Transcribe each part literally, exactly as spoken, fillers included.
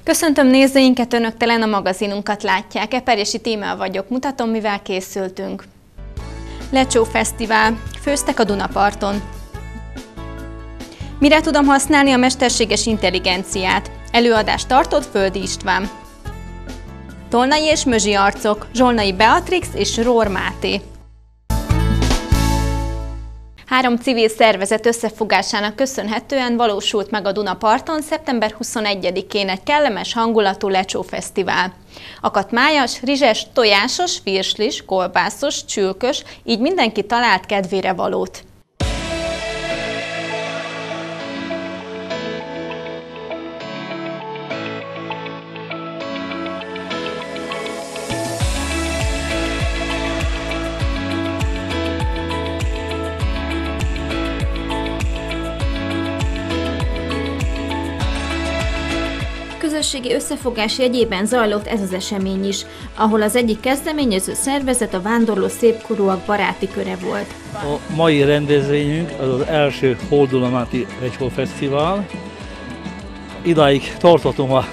Köszöntöm nézőinket, Önök telen a magazinunkat látják. Eperjesi Tímea vagyok, mutatom, mivel készültünk. Lecsó Fesztivál. Főztek a Dunaparton. Mire tudom használni a mesterséges intelligenciát? Előadást tartott Földi István. Tolnai és Mözsi arcok, Zsolnai Beatrix és Rór Máté. Három civil szervezet összefogásának köszönhetően valósult meg a Dunaparton szeptember huszonegyedikén egy kellemes hangulatú Lecsó Fesztivál. Akadt májas, rizses, tojásos, virslis, kolbászos, csülkös, így mindenki talált kedvére valót. Közösségi összefogás jegyében zajlott ez az esemény is, ahol az egyik kezdeményező szervezet a Vándorló Szépkorúak baráti köre volt. A mai rendezvényünk az az első Holdulamáti Lecsó Fesztivál. Idáig tartottunk a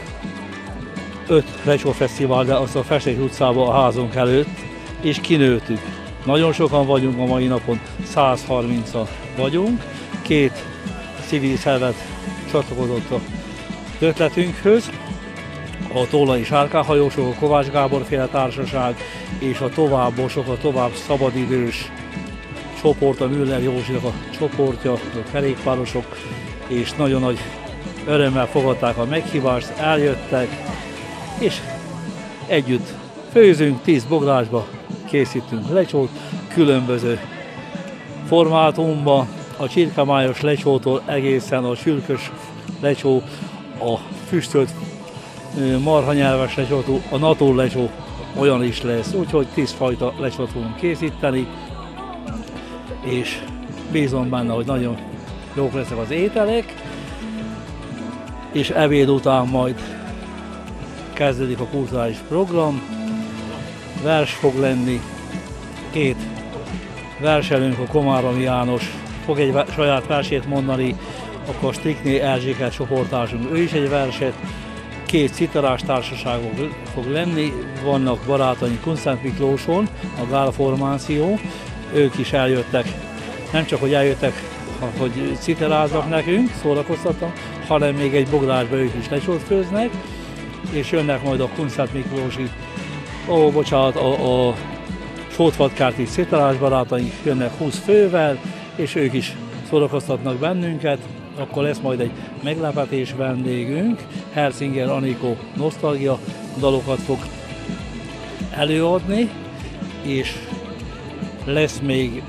öt Lecsó Fesztivál, de azt a Festés utcában a házunk előtt, és kinőttük. Nagyon sokan vagyunk a mai napon, száz harmincan vagyunk. Két civil szervezet csatlakozott a ötletünkhöz, a Tolnai Sárkányhajósok, a Kovács Gábor féle társaság és a továbbosok, a tovább szabadidős csoport, a Müller Józsinak a csoportja, a kerékpárosok, és nagyon nagy örömmel fogadták a meghívást, eljöttek, és együtt főzünk, tíz bográsba készítünk lecsót, különböző formátumban, a csirkemájos lecsótól egészen a sülkös lecsó, a füstölt marhanyelves lecsótó, a natúr lecsó olyan is lesz, úgyhogy tíz fajta lecsót fogunk készíteni, és bízom benne, hogy nagyon jók lesznek az ételek, és ebéd után majd kezdődik a kulturális program, vers fog lenni, két verselőnk, a Komáromi János fog egy saját versét mondani, akkor a Strikné Erzséket csoporttársunk, ő is egy verset, két citarás társaságok fog lenni, vannak barátaink Kunszent Miklóson, a Gál formáció, ők is eljöttek, nem csak hogy eljöttek, hogy citaráznak nekünk, szórakoztatnak, hanem még egy bográsba ők is lecsót főznek, és jönnek majd a Kunszent Miklósi, ó, bocsánat, a, a Sótvatkárti citarás barátaink jönnek húsz fővel, és ők is szórakoztatnak bennünket. Akkor lesz majd egy meglepetés vendégünk, Herzinger Anikó nosztalgia dalokat fog előadni, és lesz még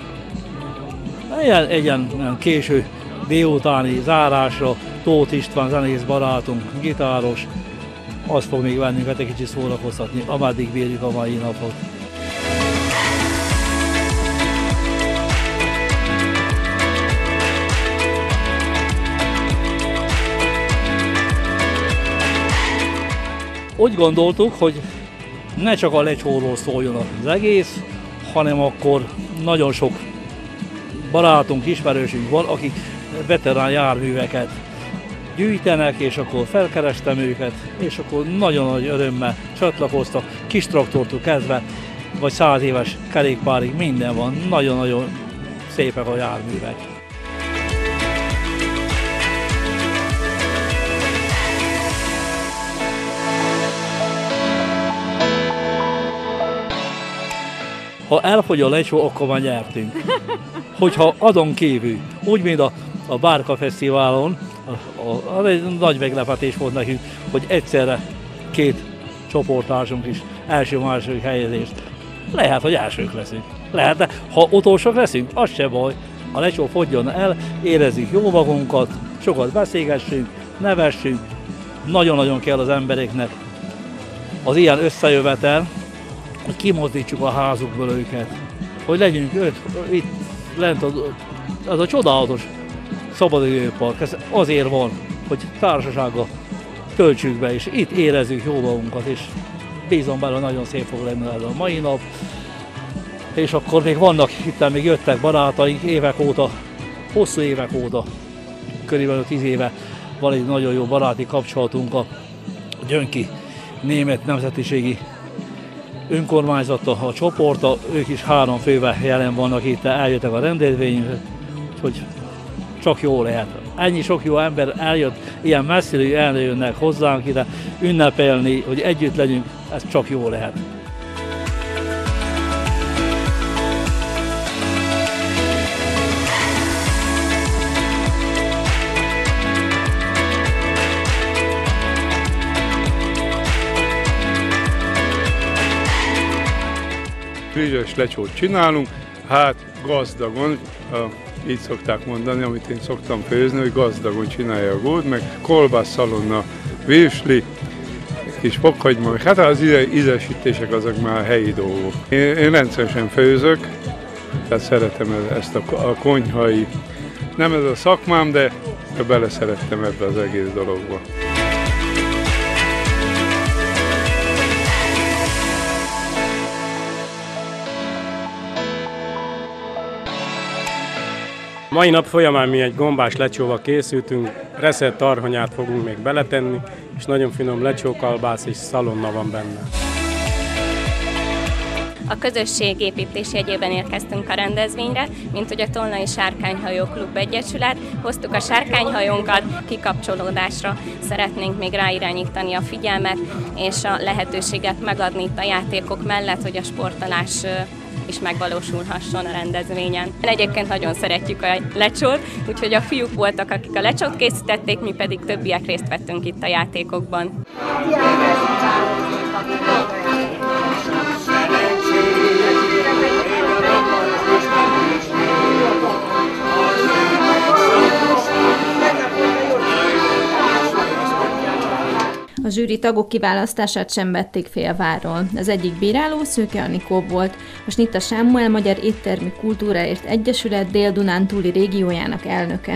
egy, egy ilyen késő délutáni zárásra Tóth István zenész barátunk, gitáros, az fog még bennünket egy kicsit szórakoztatni, ameddig bírjuk a mai napot. Úgy gondoltuk, hogy ne csak a lecsóról szóljon az egész, hanem akkor nagyon sok barátunk, ismerősünk van, akik veterán járműveket gyűjtenek, és akkor felkerestem őket, és akkor nagyon nagy örömmel csatlakoztak, kis traktortól kezdve, vagy száz éves kerékpárig minden van, nagyon-nagyon szépek a járművek. Ha elfogy a lecsó, akkor már nyertünk. Hogyha adon kívül, úgy, mint a, a Bárka Fesztiválon, a, a, a, egy nagy meglepetés volt nekünk, hogy egyszerre két csoporttársunk is első-második helyezést. Lehet, hogy elsők leszünk. Lehet, de ha utolsók leszünk, az se baj. A lecsó fogjon el, érezzük jó magunkat, sokat beszélgessünk, nevessünk. Nagyon-nagyon kell az embereknek az ilyen összejövetel, hogy kimozdítsuk a házukból őket, hogy legyünk öt, itt lent az, az a csodálatos szabadidőpark, ez azért van, hogy társasággal töltsük be, és itt érezzük jó magunkat, és bízom benne, nagyon szép fog lenni ez a mai nap. És akkor még vannak, itt még jöttek barátaink évek óta, hosszú évek óta, körülbelül tíz éve van egy nagyon jó baráti kapcsolatunk a Gyönki német nemzetiségi önkormányzata, a csoporta, ők is három fővel jelen vannak itt, eljöttek a rendezvényre, úgyhogy csak jó lehet. Ennyi sok jó ember eljött, ilyen messziről eljönnek hozzánk ide ünnepelni, hogy együtt legyünk, ez csak jó lehet. Rizses lecsót csinálunk, hát gazdagon, így szokták mondani, amit én szoktam főzni, hogy gazdagon csinálja a gód, meg kolbász, szalonna, virsli, kis fokhagyma, meg hát az ízesítések azok már helyi dolgok. Én, én rendszeresen főzök, tehát szeretem ezt a, a konyhai, nem ez a szakmám, de beleszerettem ebbe az egész dologba. Mai nap folyamán mi egy gombás lecsóval készültünk, reszelt tarhonyát fogunk még beletenni, és nagyon finom lecsókalbász és szalonna van benne. A közösség építés jegyében érkeztünk a rendezvényre, mint hogy a Tolnai Sárkányhajó Klub Egyesület. Hoztuk a sárkányhajónkat, kikapcsolódásra szeretnénk még ráirányítani a figyelmet, és a lehetőséget megadni itt a játékok mellett, hogy a sportolás is megvalósulhasson a rendezvényen. Egyébként nagyon szeretjük a lecsót, úgyhogy a fiúk voltak, akik a lecsót készítették, mi pedig többiek részt vettünk itt a játékokban. A zsűri tagok kiválasztását sem vették félváról. Az egyik bíráló Szőke Anikó volt, a Snitta Sámuel Magyar Éttermi Kultúráért Egyesület Dél-Dunántúli régiójának elnöke.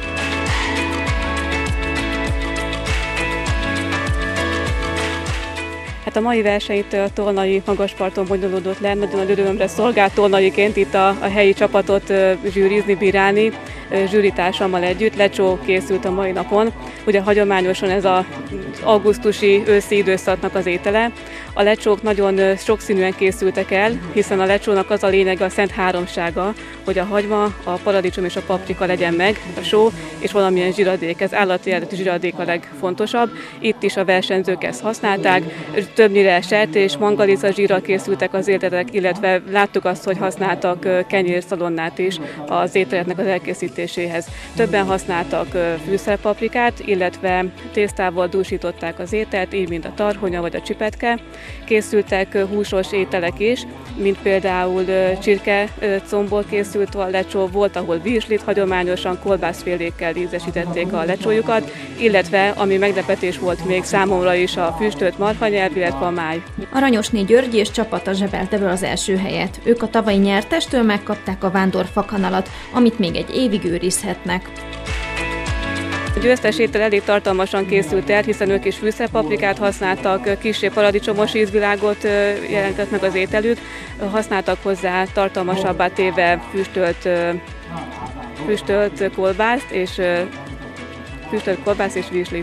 Hát a mai versenyt a Tolnai magasparton bonyolódott le, nagyon nagy örömömre szolgált tolnaiként itt a, a helyi csapatot zsűrizni, bírálni, zsűritársammal együtt. Lecsó készült a mai napon. Ugye hagyományosan ez az augusztusi őszi időszaknak az étele. A lecsók nagyon sokszínűen készültek el, hiszen a lecsónak az a lényeg, a szent háromsága, hogy a hagyma, a paradicsom és a paprika legyen meg, a só és valamilyen zsiradék. Ez állati eredetű zsiradék a legfontosabb. Itt is a versenyzők ezt használták. Többnyire sertés, mangalica zsírral készültek az ételek, illetve láttuk azt, hogy használtak kenyérszalonnát is az ételeknek az elkészítéséhez. Többen használtak fűszerpaprikát, illetve tésztával dúsították az ételt, így mint a tarhonya vagy a csipetke. Készültek húsos ételek is, mint például csirke combból készült a lecsó, volt, ahol virslit, hagyományosan kolbászfélékkel ízesítették a lecsójukat, illetve ami meglepetés volt még számomra is, a füstölt marhanyelv, illetve a máj. Aranyosné György és csapata zsebelte be az első helyet. Ők a tavalyi nyertestől megkapták a vándor fakanalat, amit még egy évig őrizhetnek. A győztes étel elég tartalmasan készült el, hiszen ők is fűszerpaprikát használtak, kissé paradicsomos ízvilágot jelentett meg az ételük, használtak hozzá tartalmasabbá téve füstölt, füstölt kolbászt és füstölt kolbászt és virslit.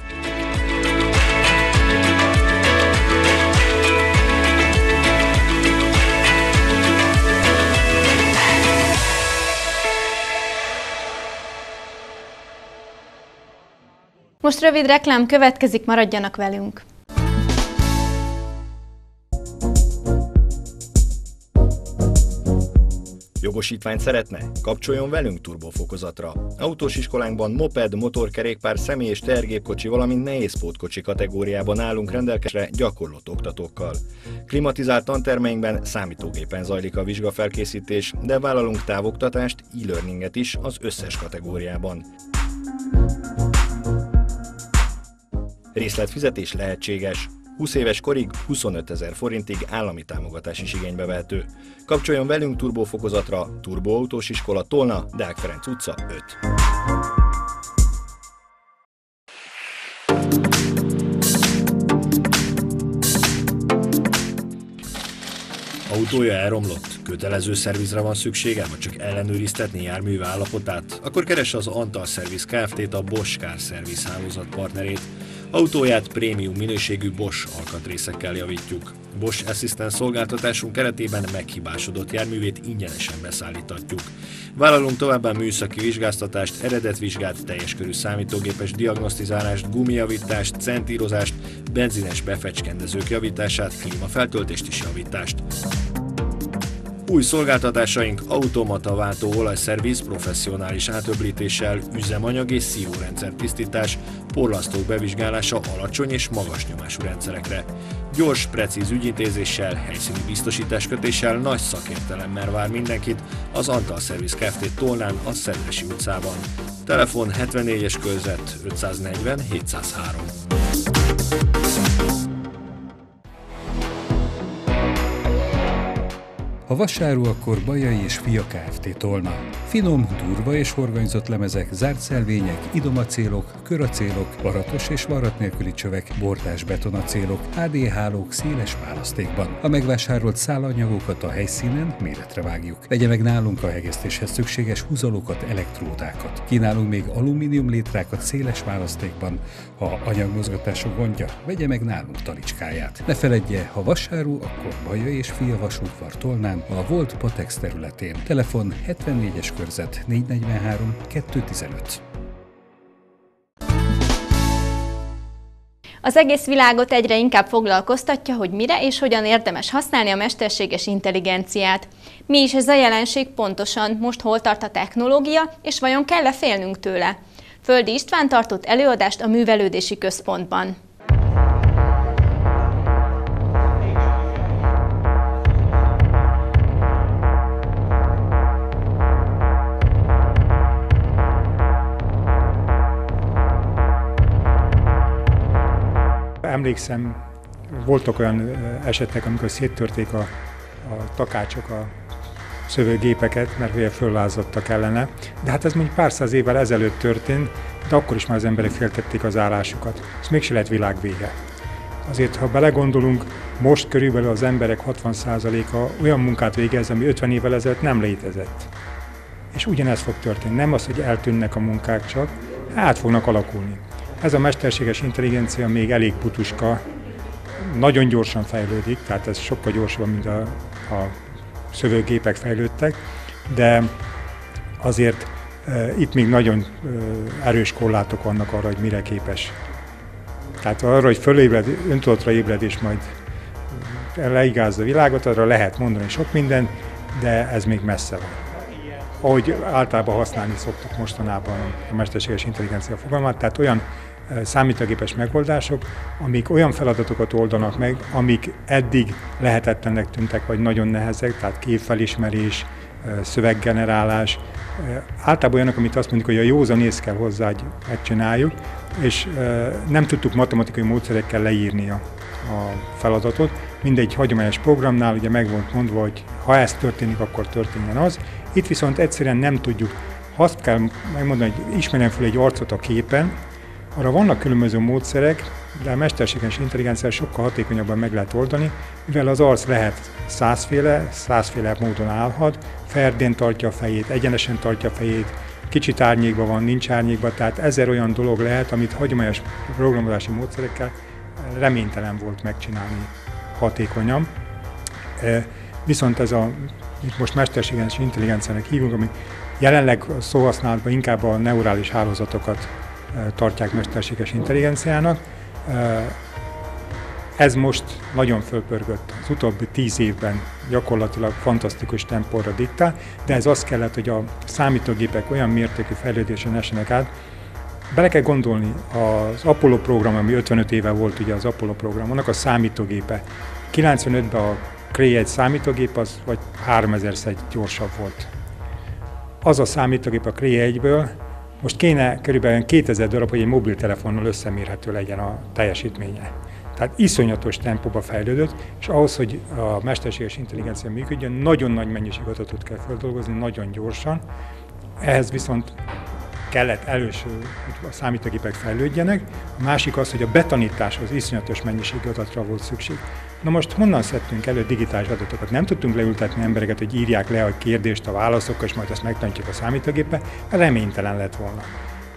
Most rövid reklám következik, maradjanak velünk! Jogosítványt szeretne? Kapcsoljon velünk turbofokozatra. Autós iskolánkban moped, motorkerékpár, személy- és tehergépkocsi, valamint nehézpótkocsi kategóriában állunk rendelkezésre gyakorlott oktatókkal. Klimatizált tantermeinkben számítógépen zajlik a vizsgafelkészítés, de vállalunk távoktatást, e-learninget is az összes kategóriában. Részletfizetés lehetséges. húsz éves korig huszonötezer forintig állami támogatás is igénybe vehető. Kapcsoljon velünk turbofokozatra, Turboautós Iskola, Tolna, Deák Ferenc utca öt. Autója elromlott? Kötelező szervizre van szüksége, vagy csak ellenőriztetni járműve állapotát? Akkor keresse az Antal Service Kft-t, a Bosch Car Service hálózat partnerét. Autóját prémium minőségű Bosch alkatrészekkel javítjuk. Bosch Assistant szolgáltatásunk keretében meghibásodott járművét ingyenesen beszállítatjuk. Vállalunk továbbá műszaki vizsgáztatást, eredetvizsgát, teljes körű számítógépes diagnosztizálást, gumijavítást, centírozást, benzines befecskendezők javítását, klímafeltöltést és javítást. Új szolgáltatásaink automata váltó olajszerviz professzionális átöblítéssel, üzemanyag és szívórendszer tisztítás, porlasztók bevizsgálása alacsony és magas nyomású rendszerekre. Gyors, precíz ügyintézéssel, helyszíni biztosításkötéssel, nagy szakértelemmel vár mindenkit az Antal Service Kft. Tolnán, a Szedresi utcában. Telefon hetvennégyes körzet ötszáznegyven hétszázhárom. Ha vasáru, akkor Bajai és Fia Kft. Tolna. Finom, durva és horgonyzott lemezek, zárt szelvények, idomacélok, köracélok, varatos és varat nélküli csövek, bordás betonacélok, há dé hálók széles választékban. A megvásárolt szálanyagokat a helyszínen méretre vágjuk. Vegye meg nálunk a hegesztéshez szükséges húzalókat, elektródákat. Kínálunk még alumínium létrákat széles választékban. Ha anyagmozgatások gondja, vegye meg nálunk talicskáját. Ne feledje, ha vasáru, akkor Bajai és Fia vasútvar Tolnán, a Volt Patex területén. Telefon hetvennégyes körzet négyszáznegyvenhárom kétszáztizenöt. Az egész világot egyre inkább foglalkoztatja, hogy mire és hogyan érdemes használni a mesterséges intelligenciát. Mi is ez a jelenség pontosan, most hol tart a technológia, és vajon kell-e félnünk tőle? Földi István tartott előadást a Művelődési Központban. Emlékszem, voltak olyan esetek, amikor széttörték a, a takácsok a szövőgépeket, mert ugye föllázadtak ellene. De hát ez mondjuk pár száz évvel ezelőtt történt, de akkor is már az emberek féltették az állásukat. Ez mégse lett világ vége. Azért, ha belegondolunk, most körülbelül az emberek hatvan százaléka olyan munkát végez, ami ötven évvel ezelőtt nem létezett. És ugyanez fog történni. Nem az, hogy eltűnnek a munkák csak, át fognak alakulni. Ez a mesterséges intelligencia még elég putuska, nagyon gyorsan fejlődik, tehát ez sokkal gyorsabban, mint a, a szövőgépek fejlődtek, de azért e, itt még nagyon e, erős korlátok vannak arra, hogy mire képes. Tehát arra, hogy fölébred, öntudatra ébred és majd leigázza a világot, arra lehet mondani sok mindent, de ez még messze van. Ahogy általában használni szoktuk mostanában a mesterséges intelligencia fogalmát, tehát olyan számítógépes megoldások, amik olyan feladatokat oldanak meg, amik eddig lehetetlennek tűntek, vagy nagyon nehezek, tehát képfelismerés, szöveggenerálás. Általában olyanok, amit azt mondjuk, hogy a józan ész kell hozzá, hogy megcsináljuk, és nem tudtuk matematikai módszerekkel leírni a, a feladatot. Mindegy hagyományos programnál ugye meg volt mondva, hogy ha ez történik, akkor történjen az. Itt viszont egyszerűen nem tudjuk. Azt kell megmondani, hogy ismerjen fel egy arcot a képen, arra vannak különböző módszerek, de a mesterséges intelligenciát sokkal hatékonyabban meg lehet oldani, mivel az arc lehet százféle, százféle módon állhat, ferdén tartja a fejét, egyenesen tartja a fejét, kicsit árnyékban van, nincs árnyékban, tehát ezer olyan dolog lehet, amit hagyományos programozási módszerekkel reménytelen volt megcsinálni hatékonyan. Viszont ez a, itt most mesterséges intelligenciának hívunk, ami jelenleg szóhasználatban inkább a neurális hálózatokat tartják mesterséges intelligenciának. Ez most nagyon fölpörgött. Az utóbbi tíz évben gyakorlatilag fantasztikus tempóra diktál, de ez azt kellett, hogy a számítógépek olyan mértékű fejlődésen essenek át. Bele kell gondolni, az Apollo program, ami ötvenöt éve volt ugye az Apollo program, annak a számítógépe. kilencvenötben a Cray egy számítógép az vagy háromezerszer gyorsabb volt. Az a számítógép a Cray egyből most kéne körülbelül kétezer darab, hogy egy mobiltelefonnal összemérhető legyen a teljesítménye. Tehát iszonyatos tempóba fejlődött, és ahhoz, hogy a mesterséges intelligencia működjön, nagyon nagy mennyiség adatot kell feldolgozni, nagyon gyorsan. Ehhez viszont kellett először, hogy a számítógépek fejlődjenek, a másik az, hogy a betanításhoz iszonyatos mennyiségű adatra volt szükség. Na most honnan szedtünk elő digitális adatokat? Nem tudtunk leültetni embereket, hogy írják le a kérdést a válaszokkal, és majd azt megtanítjuk a számítógépbe, reménytelen lett volna.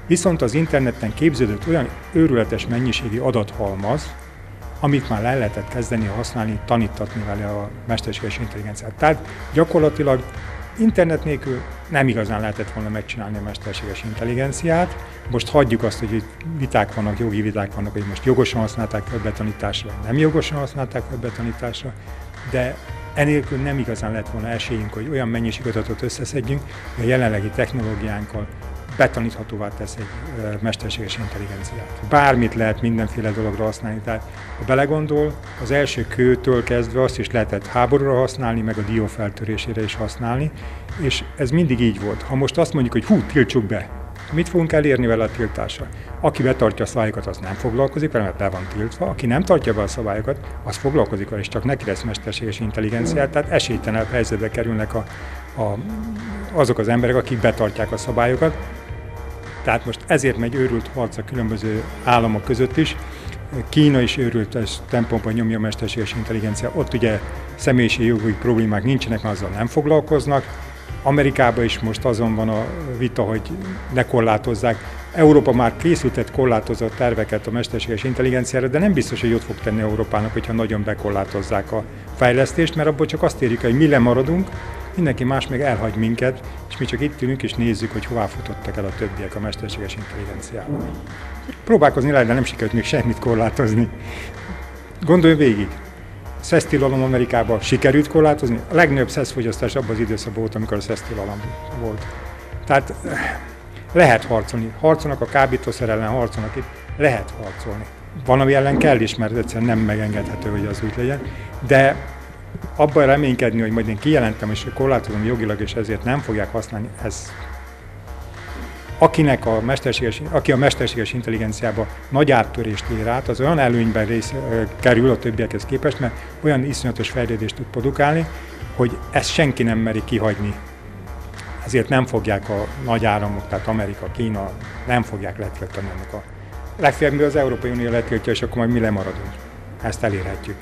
Viszont az interneten képződött olyan őrületes mennyiségi adathalmaz, amit már le lehetett kezdeni használni, tanítatni vele a mesterséges intelligenciát. Tehát gyakorlatilag internet nélkül nem igazán lehetett volna megcsinálni a mesterséges intelligenciát. Most hagyjuk azt, hogy viták vannak, jogi viták vannak, hogy most jogosan használták fel betanításra, vagy nem jogosan használták fel betanításra, de enélkül nem igazán lett volna esélyünk, hogy olyan mennyiségű adatot összeszedjünk, hogy a jelenlegi technológiánkkal betaníthatóvá tesz egy mesterséges intelligenciát. Bármit lehet mindenféle dologra használni, tehát ha belegondol, az első kőtől kezdve azt is lehetett háborúra használni, meg a dió feltörésére is használni, és ez mindig így volt. Ha most azt mondjuk, hogy hú, tiltsuk be, mit fogunk elérni vele a tiltással? Aki betartja a szabályokat, az nem foglalkozik vele, mert be van tiltva. Aki nem tartja be a szabályokat, az foglalkozik vele, és csak neki lesz mesterséges intelligenciát, tehát esélytelenebb helyzetbe kerülnek a, a, azok az emberek, akik betartják a szabályokat. Tehát most ezért megy őrült harc a különböző államok között is. Kína is őrült tempóban nyomja a mesterséges intelligencia. Ott ugye személyiségi jogi problémák nincsenek, mert azzal nem foglalkoznak. Amerikában is most azon van a vita, hogy ne korlátozzák. Európa már készültett korlátozott terveket a mesterséges intelligenciára, de nem biztos, hogy jót fog tenni Európának, hogyha nagyon bekorlátozzák a fejlesztést, mert abból csak azt érjük, hogy mi lemaradunk, mindenki más meg elhagy minket, és mi csak itt ülünk és nézzük, hogy hová futottak el a többiek a mesterséges intelligenciával. Próbálkozni lehet, de nem sikerült még semmit korlátozni. Gondolj végig! Szesztilalom Amerikában sikerült korlátozni, a legnagyobb szeszfogyasztás abban az időszakban volt, amikor a szesztilalom volt. Tehát lehet harcolni, harcolnak a kábítószer ellen, harcolnak itt, lehet harcolni. Van, ami ellen kell is, mert egyszerűen nem megengedhető, hogy az úgy legyen, de abban reménykedni, hogy majd én kijelentem, és korlátozom jogilag, és ezért nem fogják használni, ez akinek a mesterséges, aki a mesterséges intelligenciába nagy áttörést ér át, az olyan előnyben rész, kerül a többiekhez képest, mert olyan iszonyatos fejlődést tud produkálni, hogy ezt senki nem meri kihagyni. Ezért nem fogják a nagy államok, tehát Amerika, Kína, nem fogják letiltani ennek a... Legfeljebb az Európai Unió letiltja, és akkor majd mi lemaradunk. Ezt elérhetjük.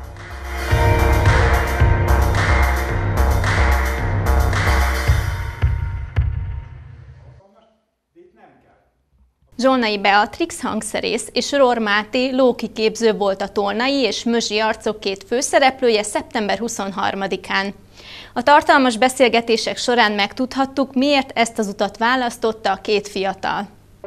Zsolnai Beatrix hangszerész és Rohr Máté lókiképző volt a Tolnai és Mözsi arcok két főszereplője szeptember huszonharmadikán. A tartalmas beszélgetések során megtudhattuk, miért ezt az utat választotta a két fiatal.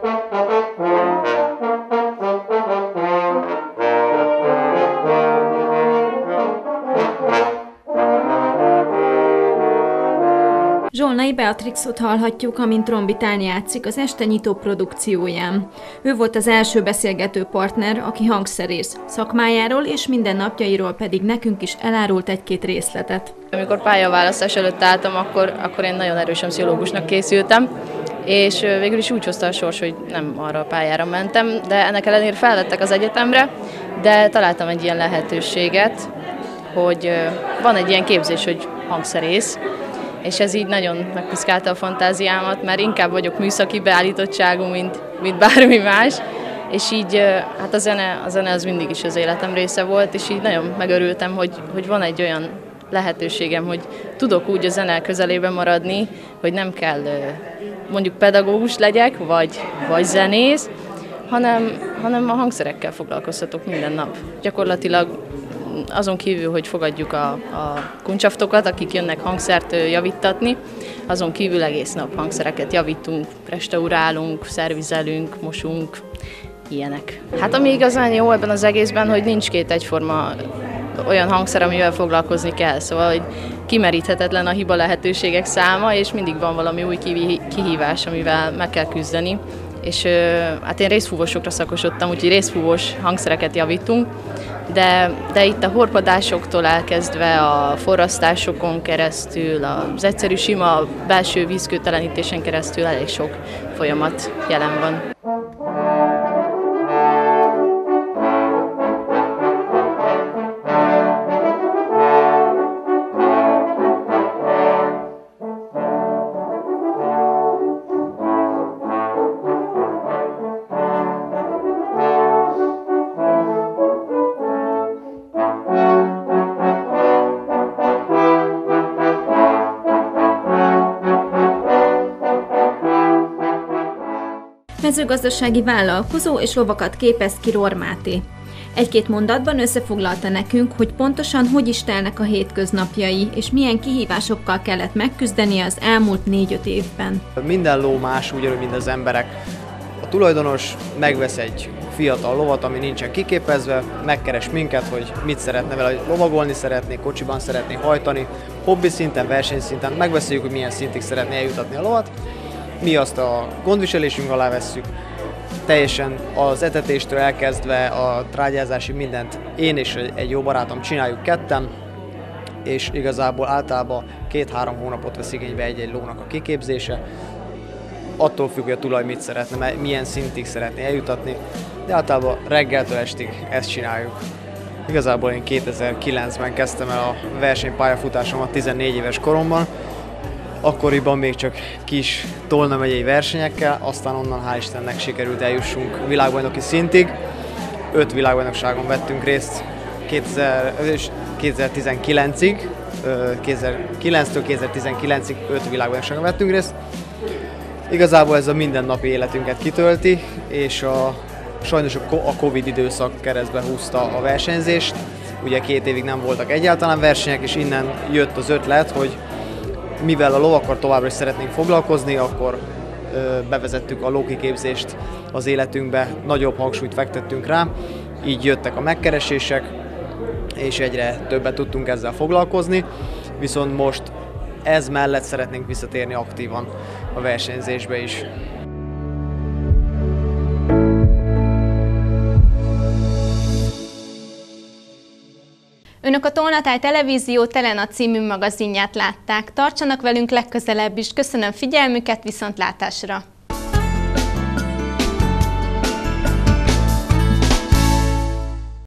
Zsolnai Beatrixot hallhatjuk, amint trombitálni játszik az este nyitó produkcióján. Ő volt az első beszélgető partner, aki hangszerész. Szakmájáról és mindennapjairól pedig nekünk is elárult egy-két részletet. Amikor pályaválasztás előtt álltam, akkor, akkor én nagyon erősen pszichológusnak készültem, és végül is úgy hozta a sors, hogy nem arra a pályára mentem, de ennek ellenére felvettek az egyetemre, de találtam egy ilyen lehetőséget, hogy van egy ilyen képzés, hogy hangszerész, és ez így nagyon megpiszkálta a fantáziámat, mert inkább vagyok műszaki beállítottságú, mint, mint bármi más, és így hát a zene, a zene az mindig is az életem része volt, és így nagyon megörültem, hogy, hogy van egy olyan lehetőségem, hogy tudok úgy a zene közelében maradni, hogy nem kell mondjuk pedagógus legyek, vagy, vagy zenész, hanem, hanem a hangszerekkel foglalkoztatok minden nap. Gyakorlatilag azon kívül, hogy fogadjuk a, a kuncsaftokat, akik jönnek hangszert javítatni, azon kívül egész nap hangszereket javítunk, restaurálunk, szervizelünk, mosunk, ilyenek. Hát ami igazán jó ebben az egészben, hogy nincs két egyforma olyan hangszer, amivel foglalkozni kell, szóval hogy kimeríthetetlen a hiba lehetőségek száma, és mindig van valami új kihívás, amivel meg kell küzdeni. És hát én részfúvósokra szakosodtam, úgyhogy részfúvós hangszereket javítunk, de, de itt a horpadásoktól elkezdve a forrasztásokon keresztül, az egyszerű sima belső vízkőtelenítésen keresztül elég sok folyamat jelen van. mezőgazdasági vállalkozó és lovakat képez ki Rohr Máté. Egy-két mondatban összefoglalta nekünk, hogy pontosan hogy is telnek a hétköznapjai, és milyen kihívásokkal kellett megküzdenie az elmúlt négy-öt évben. Minden ló más, ugyanúgy, mint az emberek. A tulajdonos megvesz egy fiatal lovat, ami nincsen kiképezve, megkeres minket, hogy mit szeretne vele, lovagolni szeretné, kocsiban szeretné hajtani, hobbi szinten, versenyszinten, megbeszéljük, hogy milyen szintig szeretné eljutatni a lovat. Mi azt a gondviselésünk alá vesszük, teljesen az etetéstől elkezdve a trágyázási mindent én és egy jó barátom csináljuk ketten, és igazából általában két-három hónapot vesz igénybe egy-egy lónak a kiképzése. Attól függ, hogy a tulaj mit szeretne, milyen szintig szeretné eljutatni, de általában reggeltől estig ezt csináljuk. Igazából én kétezer-kilencben kezdtem el a versenypályafutásomat tizennégy éves koromban, akkoriban még csak kis Tolna megyei versenyekkel, aztán onnan hál' Istennek sikerült eljussunk világbajnoki szintig. Öt világbajnokságon vettünk részt kétezer-tizenkilencig, kétezer-kilenctől kétezer-tizenkilencig öt világbajnokságon vettünk részt. Igazából ez a mindennapi életünket kitölti, és a, sajnos a Covid időszak keresztbe húzta a versenyzést. Ugye két évig nem voltak egyáltalán versenyek, és innen jött az ötlet, hogy mivel a lovakkal továbbra is szeretnénk foglalkozni, akkor ö, bevezettük a lókiképzést az életünkbe, nagyobb hangsúlyt fektettünk rá, így jöttek a megkeresések, és egyre többet tudtunk ezzel foglalkozni, viszont most ez mellett szeretnénk visszatérni aktívan a versenyzésbe is. Önök a Tolnatáj Televízió Telena című magazinját látták. Tartsanak velünk legközelebb is. Köszönöm figyelmüket, viszontlátásra!